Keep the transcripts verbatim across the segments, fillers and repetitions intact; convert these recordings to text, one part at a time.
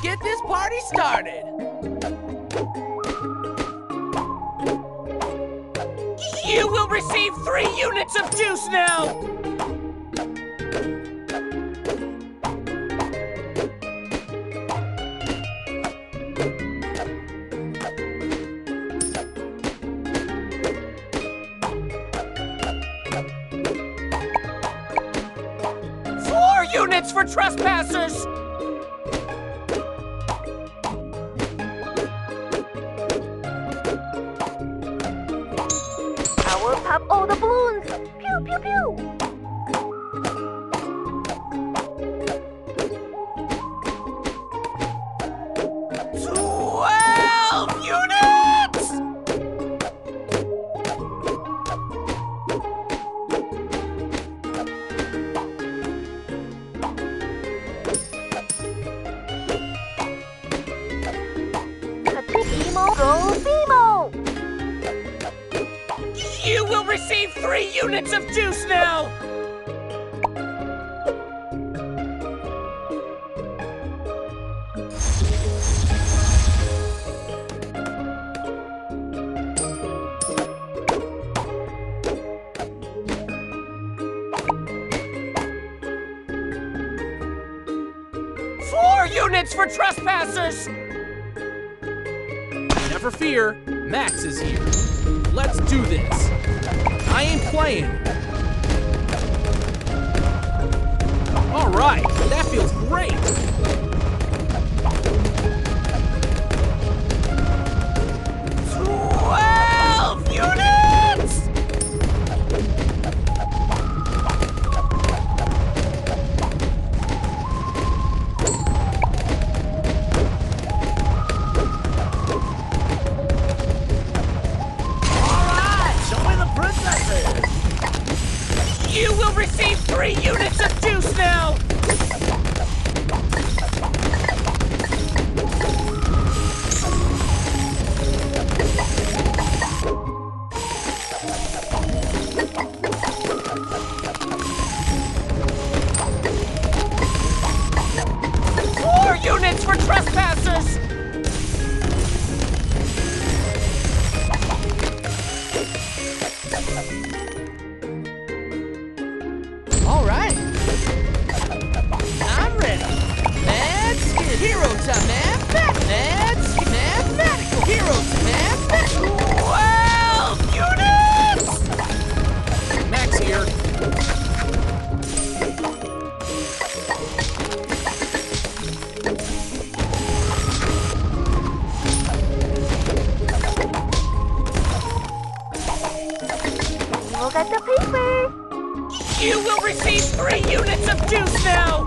get this party started. You will receive three units of juice now! Four units for trespassers! Pop all the balloons! Pew, pew, pew! Twelve units! Katsuki-mo, go Bimo! You will receive three units of juice now! Four units for trespassers! Never fear, Max is here. Let's do this. I ain't playing. All right, that feels great. Twelve units! You will receive three units of juice now! Four units for trespassers! All right. I'm ready. Let's get hero time, man. Let's get mathematical hero time, man. Twelve units! Max here. Look at the paper! You will receive three units of juice now!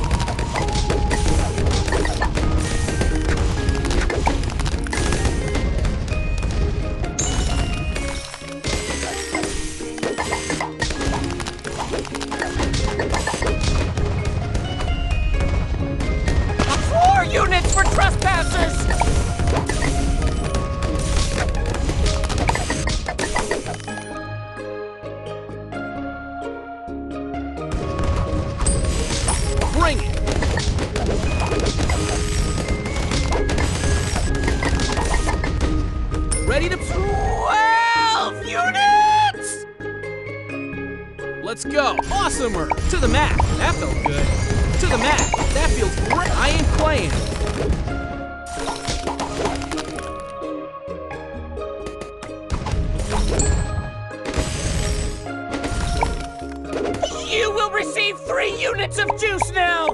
Four units for trespassers! Bring it. Ready to... Twelve units! Let's go. Awesomer. To the mat. That felt good. To the mat. That feels great. I ain't playing. You will receive three units of juice now!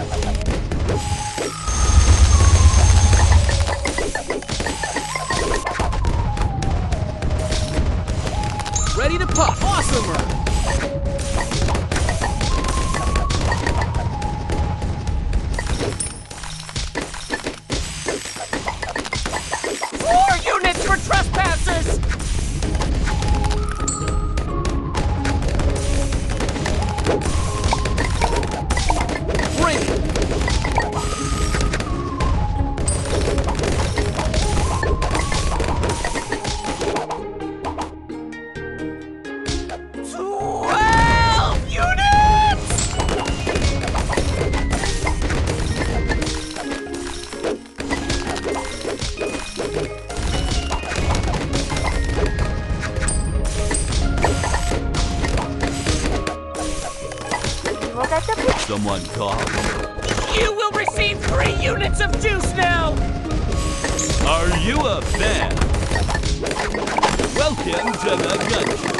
Ready to pop. Awesomer. Four units for trespassers! Bring it. Twelve units! someone call? You will receive three units of juice now! Are you a fan? Welcome to the gun show.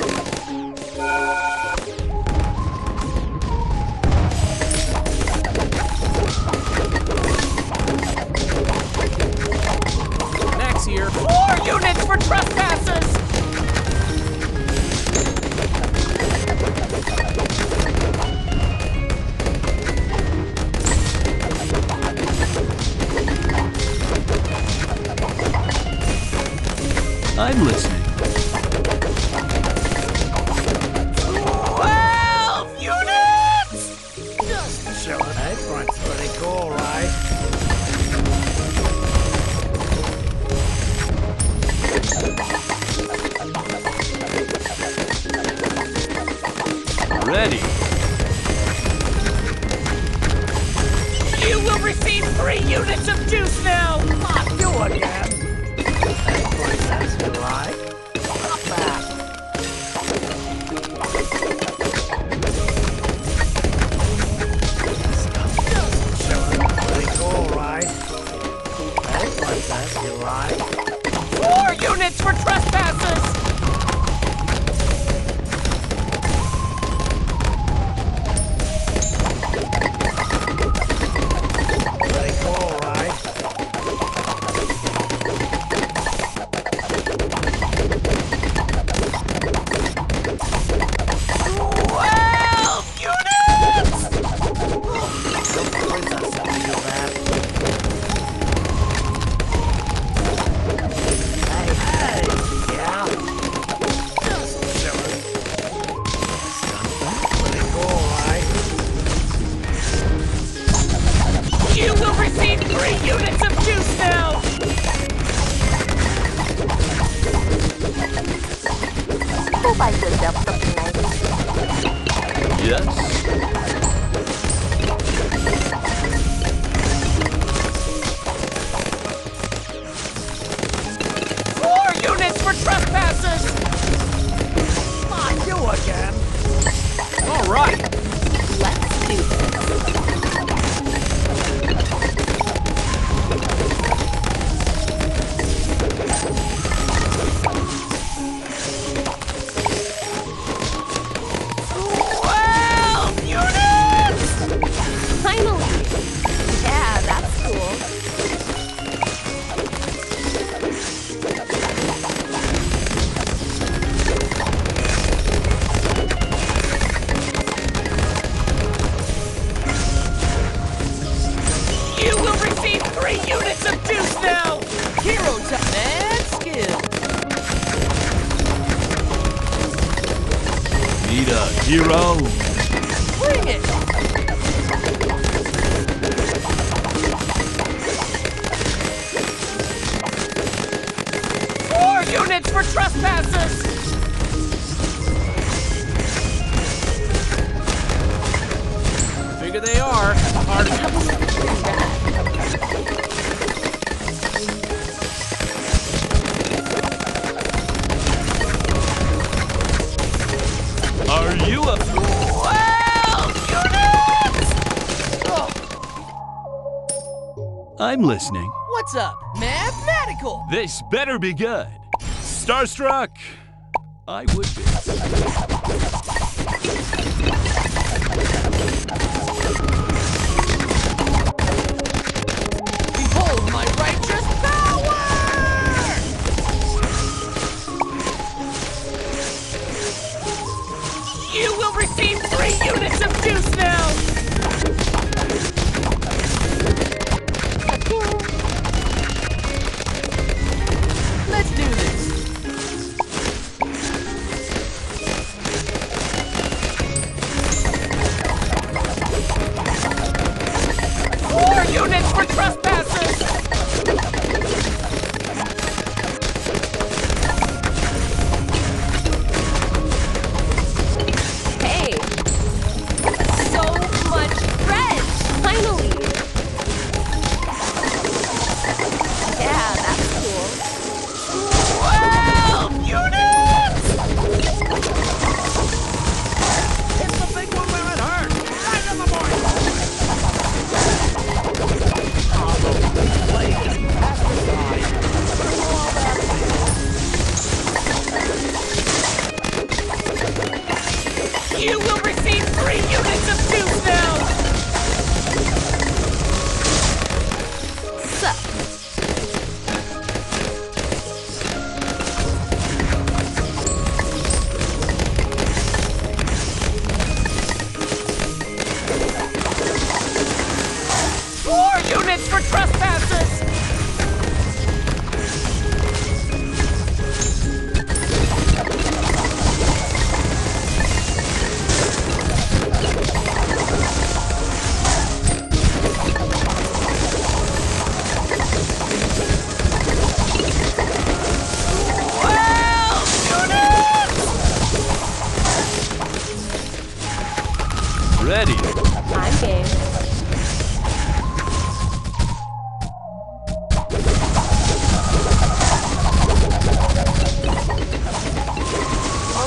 Max here. Four units for trespassers! I'm listening. Twelve units! Just chilling. That front's pretty cool, right? Ready. You will receive three units of juice now! Not you again. That front says you right. Not bad. Just chilling. Pretty cool, right? That front says you right. Four units for trespassers! Pretty cool, right? Twelve units! The princess said you that. Hey, hey, yeah. Just chilling. Pretty cool, right? You will receive three units of juice now! Go buy yourself something nice. Yes. Four units for trespassers! Not you again. All right. Let's do this. Twelve units! Finally. Yeah, that's cool. You will receive three units of juice now! Hero time and skill. Need a hero? Bring it. Four units for trespassers! Bigger they are, harder. Are you a... Twelve units! I'm listening. What's up? Mathematical. This better be good. Starstruck? I would be. Behold my righteous power! You will receive three units of juice now! Let's do this.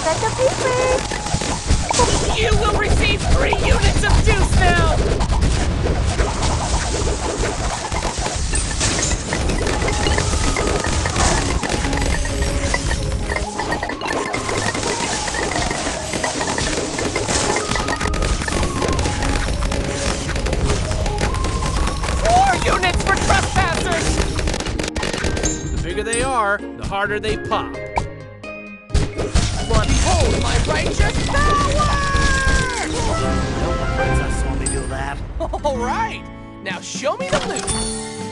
Get the paper! You will receive three units of juice now! Four units for trespassers! The bigger they are, the harder they pop. But behold my righteous power! Well, the princess saw me do that. All right, now show me the loot.